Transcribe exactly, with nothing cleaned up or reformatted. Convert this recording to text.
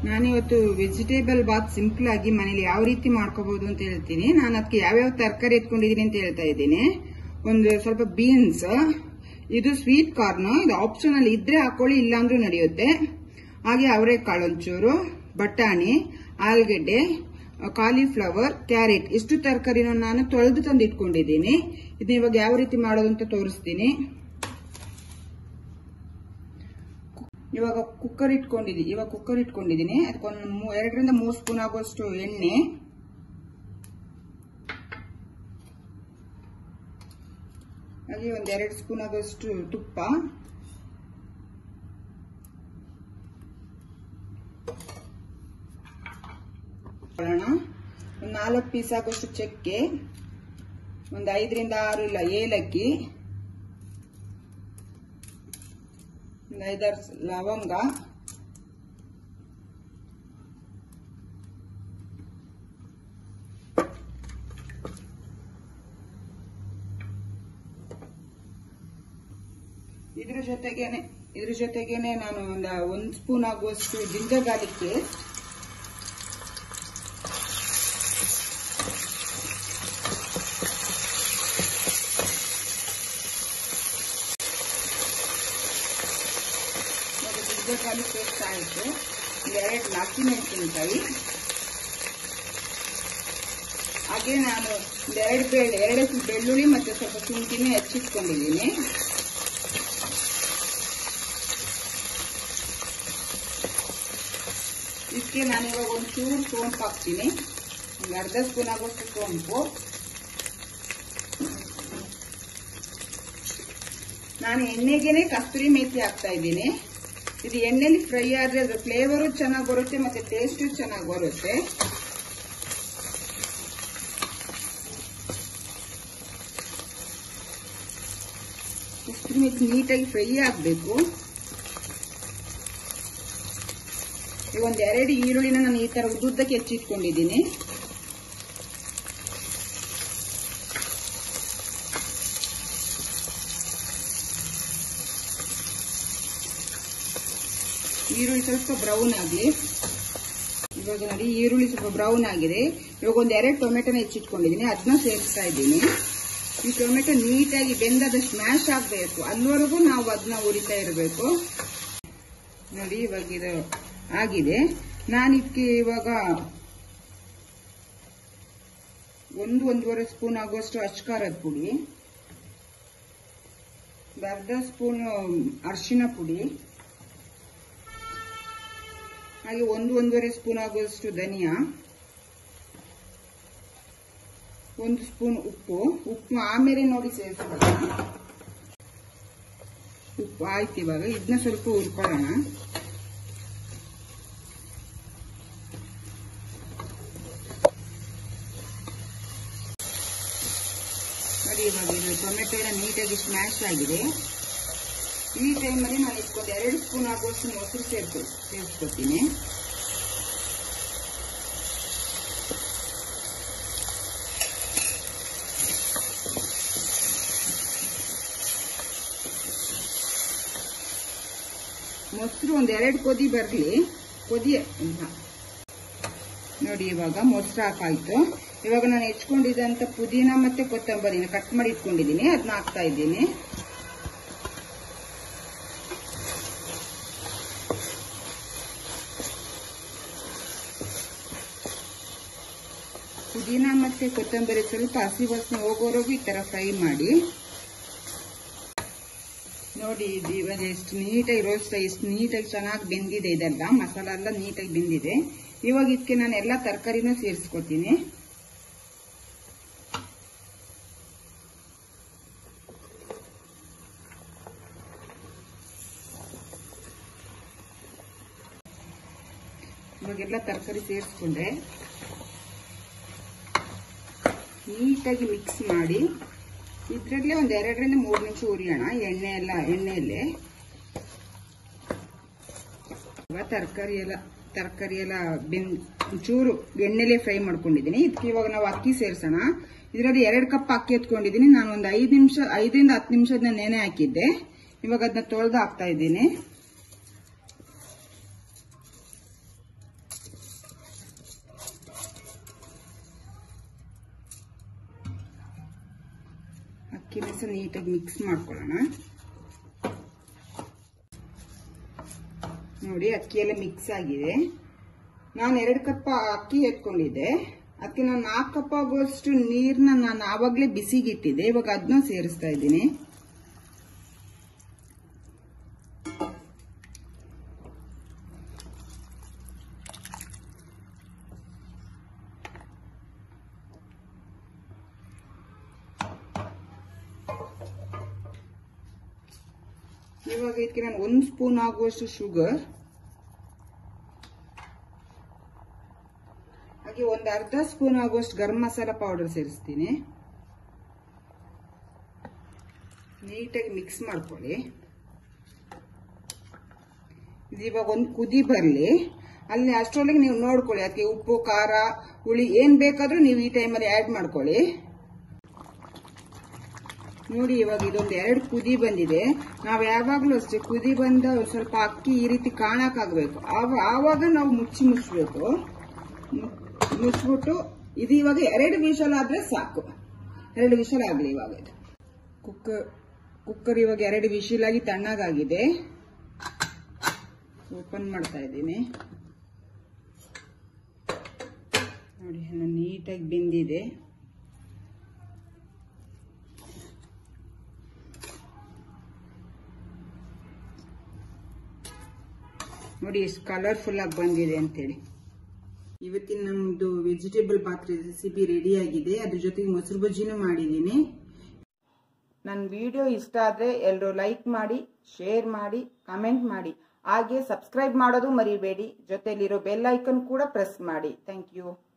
ನಾನಿವತ್ತು vegetable Baat simple ಆಗಿ ಮನೇಲಿ ಯಾವ ರೀತಿ ಮಾಡ್ಕೋಬಹುದು ಅಂತ ಹೇಳ್ತೀನಿ. ನಾನು ಅದಕ್ಕೆ ಯಾವ್ಯಾವ ತರಕಾರಿ ಎತ್ಕೊಂಡಿದ್ದೀನಿ ಅಂತ ಹೇಳ್ತಾ ಇದ್ದೀನಿ. ಒಂದು ಸ್ವಲ್ಪ ಬೀನ್ಸ್, ಇದು ಸ್ವೀಟ್ ಕಾರ್ನ್, ಇದು ಆಪ್ಷನಲ್ ಇದ್ರೆ ಹಾಕೊಳ್ಳಿ, ಇಲ್ಲಾಂದ್ರೂ ನಡೆಯುತ್ತೆ. ಹಾಗೆ ಅವರೆಕಾಳು ಒಂಚೂರು, ಬಟಾಣಿ, ಆಲೂಗೆಡ್ಡೆ, ಕಾಲಿಫ್ಲವರ್, ಕ್ಯಾರೆಟ್, ಇಷ್ಟು ತರಕಾರಿನ ನಾನು ತೊಳೆದು ತಂದು ಇಟ್ಕೊಂಡಿದ್ದೀನಿ. ಇದನ್ನ ಇವಾಗ ಯಾವ ರೀತಿ ಮಾಡೋದು ಅಂತ ತೋರಿಸ್ತೀನಿ. ಇವಾಗ ಕುಕ್ಕರ್ ಇಟ್ಕೊಂಡಿದ್ದೀನಿ ಇವಾಗ ಕುಕ್ಕರ್ ಇಟ್ಕೊಂಡಿದ್ದೀನಿ ಅದಕ್ಕೊಂದು ಎರಡರಿಂದ ಮೂರು ಸ್ಪೂನ್ ಆಗುವಷ್ಟು ಎಣ್ಣೆ, ಹಾಗೆ ಒಂದ್ ಎರಡು ಸ್ಪೂನ್ ಆಗುವಷ್ಟು ತುಪ್ಪ, ಒಂದು ನಾಲ್ಕು ಪೀಸ್ ಆಗುವಷ್ಟು ಚಕ್ಕೆ, ಒಂದು ಐದರಿಂದ ಆರು ಇಲ್ಲ ಏಲಕ್ಕಿ, ಒಂದು ಐದಾರು ಲವಂಗ, ಇದ್ರ ಜೊತೆಗೇನೆ ಇದ್ರ ಜೊತೆಗೇನೆ ನಾನು ಒಂದು ಒಂದು ಸ್ಪೂನ್ ಆಗುವಷ್ಟು ginger garlic paste, garlic paste ಆಯಿತು. ಎರಡು ಹಸಿಮೆಣಸಿನಕಾಯಿ, ಹಾಗೆ ನಾನು ಎರಡು ಬೆಳ್ಳು ಎರಡು ಬೆಳ್ಳುಳ್ಳಿ ಮತ್ತೆ ಸ್ವಲ್ಪ ಶುಂಠಿನೇ ಹೆಚ್ಚಿಟ್ಕೊಂಡಿದ್ದೀನಿ. ಇದಕ್ಕೆ ನಾನು ಇವಾಗ ಒಂದು ಚೂರು ಸೋಂಪು ಹಾಕ್ತೀನಿ, ಒಂದು ಅರ್ಧ ಸ್ಪೂನ್ ಆಗೋಷ್ಟು ಸೋಂಪು. ನಾನು ಎಣ್ಣೆಗೆನೆ ಕಸ್ತೂರಿ ಮೇಥಿ ಹಾಕ್ತಾ ಇದ್ದೀನಿ. ಇದು ಎಣ್ಣೆಲಿ ಫ್ರೈ ಆದ್ರೆ ಅದ್ರ ಫ್ಲೇವರು ಚೆನ್ನಾಗಿ ಬರುತ್ತೆ ಮತ್ತೆ ಟೇಸ್ಟು ಚೆನ್ನಾಗಿ ಬರುತ್ತೆ. ಕಸ್ತೂರಿ ಮೇಥಿ ನೀಟಾಗಿ ಫ್ರೈ ಆಗಬೇಕು. ಈಗ ಒಂದ್ ಎರಡು ಈರುಳ್ಳಿನ ನಾನು ಈ ತರ ಉದ್ದುದ್ದಕ್ಕೆ ಹೆಚ್ಚಿಟ್ಕೊಂಡಿದ್ದೀನಿ. ಈರುಳ್ಳಿ ಸ್ವಲ್ಪ ಬ್ರೌನ್ ಆಗಲಿ. ಇವಾಗ ನೋಡಿ ಈರುಳ್ಳಿ ಸ್ವಲ್ಪ ಬ್ರೌನ್ ಆಗಿದೆ. ಇವಾಗ ಒಂದ್ ಎರಡು ಟೊಮೆಟೊನ ಹೆಚ್ಚಿಟ್ಕೊಂಡಿದ್ದೀನಿ, ಅದನ್ನ ಸೇರಿಸ್ತಾ ಇದ್ದೀನಿ. ಈ ಟೊಮೆಟೊ ನೀಟಾಗಿ ಬೆಂದದ ಸ್ಮ್ಯಾಶ್ ಆಗಬೇಕು, ಅಲ್ಲಿವರೆಗೂ ನಾವು ಅದನ್ನ ಉರಿತಾ ಇರಬೇಕು. ನೋಡಿ ಇವಾಗ ಇದು ಆಗಿದೆ. ನಾನು ಇದಕ್ಕೆ ಇವಾಗ ಒಂದು ಒಂದೂವರೆ ಸ್ಪೂನ್ ಆಗುವಷ್ಟು ಅಚ್ಕಾರದ ಪುಡಿ, ಅರ್ಧ ಸ್ಪೂನ್ ಅರಿಶಿನ ಪುಡಿ, ಹಾಗೆ ಒಂದು ಒಂದೂವರೆ ಸ್ಪೂನ್ ಆಗುವಷ್ಟು ಧನಿಯಾ, ಒಂದು ಸ್ಪೂನ್ ಉಪ್ಪು ಉಪ್ಪು ಆಮೇಲೆ ನೋಡಿ ಸೇರಿಸ್ಕೊಳ್ಳೋಣ. ಉಪ್ಪು ಆಯ್ತು. ಇವಾಗ ಇದನ್ನ ಸ್ವಲ್ಪ ಹುರ್ಕೊಳ್ಳೋಣ. ನೋಡಿ ಇವಾಗ ಇದು ಟೊಮೆಟೊ ಎಲ್ಲ ನೀಟಾಗಿ ಸ್ಮ್ಯಾಶ್ ಆಗಿದೆ. ಈ ಟೈಮಲ್ಲಿ ನಾನು ಇದಕ್ಕೊಂದು ಎರಡು ಸ್ಪೂನ್ ಆಗುವಷ್ಟು ಮೊಸರು ಸೇರ್ಕೊ ಸೇರಿಸ್ಕೊತೀನಿ. ಮೊಸರು ಒಂದ್ ಎರಡು ಕೊದಿ ಬರ್ಲಿ. ಕೊದಿ ನೋಡಿ ಇವಾಗ ಮೊಸರು ಹಾಕಾಯ್ತು. ಇವಾಗ ನಾನು ಹೆಚ್ಕೊಂಡಿದ್ದಂತ ಪುದೀನ ಮತ್ತೆ ಕೊತ್ತಂಬರಿನ ಕಟ್ ಮಾಡಿ ಇಟ್ಕೊಂಡಿದ್ದೀನಿ, ಅದನ್ನ ಹಾಕ್ತಾ ಇದ್ದೀನಿ. ಪುದೀನ ಮತ್ತೆ ಕೊತ್ತಂಬರಿ ಸ್ವಲ್ಪ ಹಸಿ ವಾಸನೆ ಹೋಗೋವರೆಗೂ ಈ ತರ ಫ್ರೈ ಮಾಡಿ. ನೋಡಿ ಇದು ಇವಾಗ ಎಷ್ಟು ನೀಟಾಗಿ ರೋಸ್ಟ್ ಎಷ್ಟು ನೀಟಾಗಿ ಚೆನ್ನಾಗಿ ಬೆಂದಿದೆ. ಇದೆಲ್ಲ ಮಸಾಲ ಎಲ್ಲ ನೀಟಾಗಿ ಬೆಂದಿದೆ. ಇವಾಗ ಇದಕ್ಕೆ ನಾನು ಎಲ್ಲ ತರಕಾರಿನೂ ಸೇರಿಸ್ಕೊತೀನಿ. ಇವಾಗೆಲ್ಲ ತರಕಾರಿ ಸೇರಿಸ್ಕೊಂಡೆ ನೀಟಾಗಿ ಮಿಕ್ಸ್ ಮಾಡಿ ಇದರಲ್ಲೇ ಒಂದ್ ಎರಡರಿಂದ ಮೂರು ನಿಮಿಷ ಉರಿಯೋಣ ಎಣ್ಣೆ ಎಲ್ಲ ಎಣ್ಣೆಯಲ್ಲೇ. ತರಕಾರಿ ಎಲ್ಲ ತರಕಾರಿ ಎಲ್ಲ ಬೆಂದ್ ಚೂರು ಎಣ್ಣೆಲೆ ಫ್ರೈ ಮಾಡ್ಕೊಂಡಿದ್ದೀನಿ. ಇದಕ್ಕೆ ಇವಾಗ ನಾವು ಅಕ್ಕಿ ಸೇರಿಸೋಣ. ಇದರಲ್ಲಿ ಎರಡು ಕಪ್ ಅಕ್ಕಿ ಎತ್ಕೊಂಡಿದ್ದೀನಿ. ನಾನು ಒಂದು ಐದು ನಿಮಿಷ ಐದರಿಂದ ಹತ್ತು ನಿಮಿಷದ ನೆನೆ ಹಾಕಿದ್ದೆ. ಇವಾಗ ಅದನ್ನ ತೊಳೆದು ಹಾಕ್ತಾ ಇದ್ದೀನಿ. ಅಕ್ಕಿನ ಸಹ ನೀಟಾಗಿ ಮಿಕ್ಸ್ ಮಾಡ್ಕೊಳ್ಳೋಣ. ನೋಡಿ ಅಕ್ಕಿ ಎಲ್ಲ ಮಿಕ್ಸ್ ಆಗಿದೆ. ನಾನು ಎರಡು ಕಪ್ ಅಕ್ಕಿ ಎತ್ಕೊಂಡಿದ್ದೆ, ಅದಕ್ಕೆ ನಾನು ನಾಲ್ಕು ಕಪ್ ಆಗುವಷ್ಟು ನೀರನ್ನ ನಾನು ಆವಾಗಲೇ ಬಿಸಿಗಿಟ್ಟಿದ್ದೆ. ಇವಾಗ ಅದನ್ನ ಸೇರಿಸ್ತಾ ಇದ್ದೀನಿ. ಇವಾಗ ಇದಕ್ಕೆ ನಾನು ಒಂದು ಸ್ಪೂನ್ ಆಗುವಷ್ಟು ಶುಗರ್, ಹಾಗೆ ಒಂದು ಅರ್ಧ ಸ್ಪೂನ್ ಆಗುವಷ್ಟು ಗರಂ ಮಸಾಲ ಪೌಡರ್ ಸೇರಿಸ್ತೀನಿ. ನೀಟಾಗಿ ಮಿಕ್ಸ್ ಮಾಡ್ಕೊಳ್ಳಿ. ಇದು ಇವಾಗ ಒಂದು ಕುದಿ ಬರಲಿ, ಅಲ್ಲಿ ಅಷ್ಟರೊಳಗೆ ನೀವು ನೋಡ್ಕೊಳ್ಳಿ ಅದಕ್ಕೆ ಉಪ್ಪು ಖಾರ ಹುಳಿ ಏನ್ ಬೇಕಾದ್ರೂ ನೀವು ಈ ಟೈಮಲ್ಲಿ ಆ್ಯಡ್ ಮಾಡ್ಕೊಳ್ಳಿ. ನೋಡಿ ಇವಾಗ ಇದೊಂದು ಎರಡು ಕುದಿ ಬಂದಿದೆ. ನಾವು ಯಾವಾಗಲೂ ಅಷ್ಟೇ ಕುದಿ ಬಂದ ಸ್ವಲ್ಪ ಅಕ್ಕಿ ಈ ರೀತಿ ಕಾಣಕ್ಕಾಗಬೇಕು, ಆವಾಗ ನಾವು ಮುಚ್ಚಿ ಮುಚ್ಚಬೇಕು. ಮುಚ್ಚಿಬಿಟ್ಟು ಇದು ಇವಾಗ ಎರಡು ವಿಷಲ್ ಆದ್ರೆ ಸಾಕು. ಎರಡು ವಿಷಲ್ ಆಗಲಿ ಇವಾಗ. ಇದು ಕುಕ್ಕರ್ ಕುಕ್ಕರ್ ಇವಾಗ ಎರಡು ವಿಷಲ್ ಆಗಿ ತಣ್ಣಗಾಗಿದೆ. ಓಪನ್ ಮಾಡ್ತಾ ಇದ್ದೀನಿ. ನೋಡಿ ಎಲ್ಲ ನೀಟಾಗಿ ಬೆಂದಿದೆ. ನೋಡಿ ಎಷ್ಟು ಕಲರ್ಫುಲ್ ಆಗಿ ಬಂದಿದೆ ಅಂತೇಳಿ. ಇವತ್ತಿನ ನಮ್ದು ವೆಜಿಟೇಬಲ್ ಬಾತ್ ರೆಸಿಪಿ ರೆಡಿ ಆಗಿದೆ. ಅದ್ರ ಜೊತೆಗೆ ಮೊಸರು ಬಜ್ಜಿನೂ ಮಾಡಿದ್ದೀನಿ. ನನ್ನ ವಿಡಿಯೋ ಇಷ್ಟ ಆದ್ರೆ ಎಲ್ಲರೂ ಲೈಕ್ ಮಾಡಿ, ಶೇರ್ ಮಾಡಿ, ಕಮೆಂಟ್ ಮಾಡಿ, ಹಾಗೆ ಸಬ್ಸ್ಕ್ರೈಬ್ ಮಾಡೋದು ಮರಿಬೇಡಿ. ಜೊತೆಲಿರೋ ಬೆಲ್ ಐಕನ್ ಕೂಡ ಪ್ರೆಸ್ ಮಾಡಿ. Thank you.